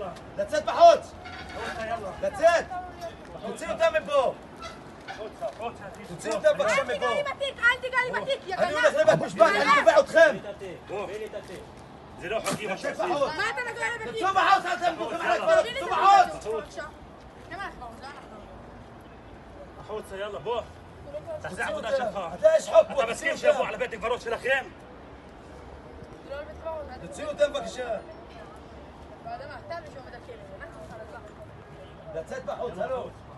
يلا לצאת בחוץ! يلا לצאת! תוציאו אותם מפה! תוציאו אותם בבקשה מפה! אל תיגע לי בתיק, יא אני גנב! הולך לבית משפט, אני תובע אתכם! זה לא חוקי מה לצאת שעושים. בחוץ! מה אתה נוגע לי בתיק? תצאו בחוץ, אל תמדו על הכפר! תצאו בחוץ! החוצה יאללה בוא. תעשה תוציאו עבודה אותם! שלך. אתה יש חוק פה, אתה תוציאו מסכים שיבואו אותם! על בית הקברות שלכם? תוציאו אותם בבקשה! לצאת בחוץ, הלו!